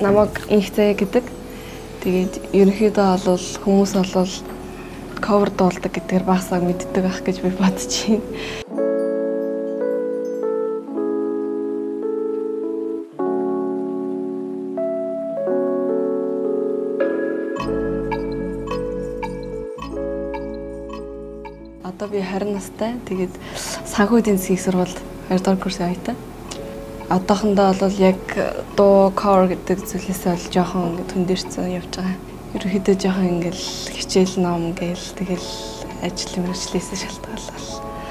намайг инхтэй гэдэг. Тэгээд ерөнхийдөө бол хүмүүс бол cover дуулдаг гэдгээр багасаа мэддэг ах гэж би бодож байна. Одоо би 20 настай. Тэгээд санхүү эдийн засгийн сургуульд 2 дугаар курсын оюутан. Одоохондоо бол яг дуу cover гэдэг зүйлээсээ бол жоохон төндөрцөн явж байгаа. Ерөнхийдөө жоохон ингээл хичээл ном гээл тэгэл ажил мэргэжлээсээ шалтгаалал.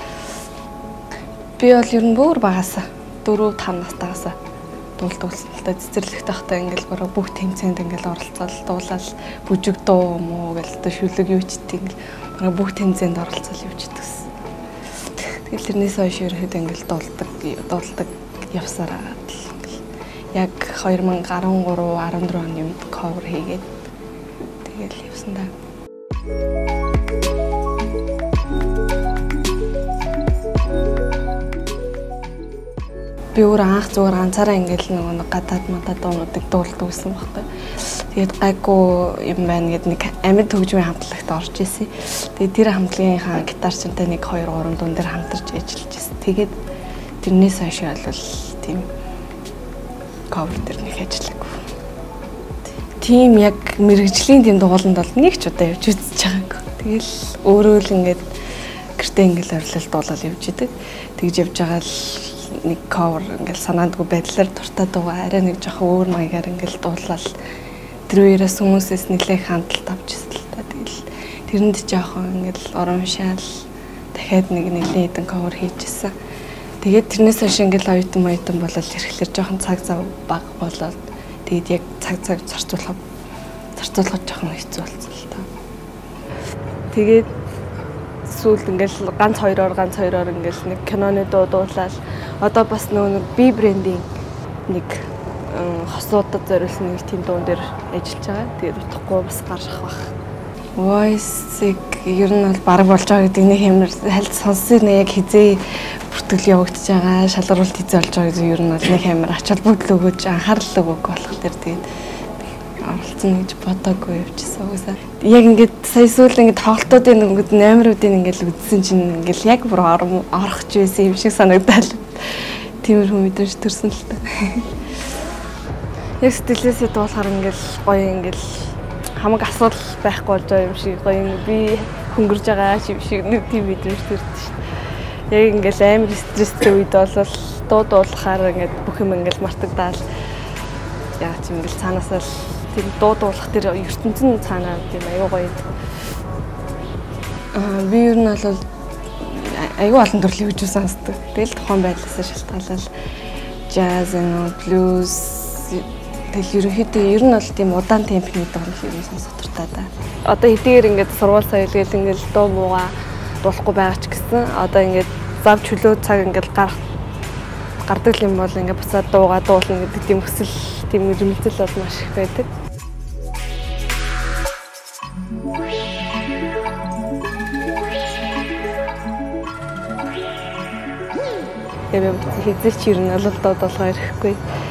Би бол ер нь бүр багасаа 4-5 настайгаас дуулсан л та цэцэрлэгт байхдаа ингээл бараг бүх тэмцээнд ингээл оролцоод дуулаад бүжиг дуу муу гээл та шүлэг юу ч тийм бараг бүх тэмцээнд оролцоод явж идэгсэн. Тэгэл тэрнээс хойш ерөнхийдөө ингээл дуулдаг явсараа яг 2013-14 оны үед cover хийгээд тэгэл явсан да. Би өөр анх зүгээр ганцаараа ингээл нэг гадаад дуунуудыг дуулдаг гэсэн багтаа. Тэгээд гайгүй юм байна гэд нэг амьд хөгжмийн хамтлагт орж исэн. Тэгээд тэр хамтлагийнхаа гитарчтай 1-2-3 дуун дээр хамтарч ажиллаж исэн. Тэгээд тэрнээс хойш бол тийм cover дээр нэг ажиллаагүй. Тийм яг мэрэгжлийн тийм дууланд бол нэг ч удаа явж үзэж байгаагүй. Тэгэл өөрөө л ингээд гэртээ ингээл орилол дуулаад явж идэг. Тэгж явж байгаа л нэг cover ингээл санаандгүй байдлаар дуртай дуугаа арай нэг жоохон өөр маягаар ингээл дуулаад тэр үеэс хүмүүсээс нэлээд хандлт авчихсан л та. Тэгэл тэрэнд жоохон ингээл урамшаал дахиад нэг нэлээд хэдэн cover хийжсэн. Тэгээд тэрнээс хойш ингээл оюутан болол ирэхлээр жоохон цаг зав бага болоод тэгээд яг цаг зарцуулахад жоохон хэцүү болсон л та. Тэгээд сүүл ингээл ганц хоёроор ингээл нэг киноны дуу дуулаад одоо бас нэг би брендинг нэг хосуудад зориулсан нэг тийм дуун дээр ажиллаж байгаа. Тэгээд утгагүй бас гарах бах. Voice-ийг ер нь бол баг болж байгаа гэдэг нэг хэмнэр хальт сонссон яг хизээ бүртгэл явагдаж байгаа, шалгаруулалт хийж болж байгаа гэдэг ер нь бол нэг хэмнэр ач холбогдол өгөөж анхаарал өгөх болох тэр тэгээд оролцсон гэж бодоогүй явчихсан уусаа. Яг ингээд сая сүүл ингээд тоглолтуудын өнгөд номеруудын ингээд үзсэн чинь ингээд яг бүр орохч байсан юм шиг санагдал. Тиймэрхүү мэдрэмж төрсөн л та. Яг стилээсээ дуулахаар ингээд гоё ингээд хамаг асуудал байхгүй болж байгаа юм шиг гоё би хөнгөрж байгаа юм шиг нэг тийм мэдрэмж төрсөн шүү дээ. Яг ингээл амар стресстэй үед бол дуу дуулахаар ингээд бүх юм ингээл мартагдаал яа ч ингээл цаанаасаа тийм дуу дуулах тэр ертөнцийн цаанаа тийм аюу гоё. Би ер нь бол аюу олон төрлийн хөгжим сонсдог. Тэгэл тухайн байдлаасаа шалтгаалал jazz, blues тэгэл ерөнхийдөө ер нь бол тийм удаан темпний дуулал ер нь сонсох дуртай да. Одоо хэдийгээр ингээд сургууль соёлгээл ингээд дуу муугаа дуулахгүй байгаа ч гэсэн одоо ингээд зав чөлөө цаг ингээд гардаг юм бол ингээд буцаад дуугаа дуулна гэдэг тийм хүсэл тийм эрмэлзэл бол маш их байдаг. Тэгээд хэзээ ч ер нь бол дуу дуулгаа ирэхгүй.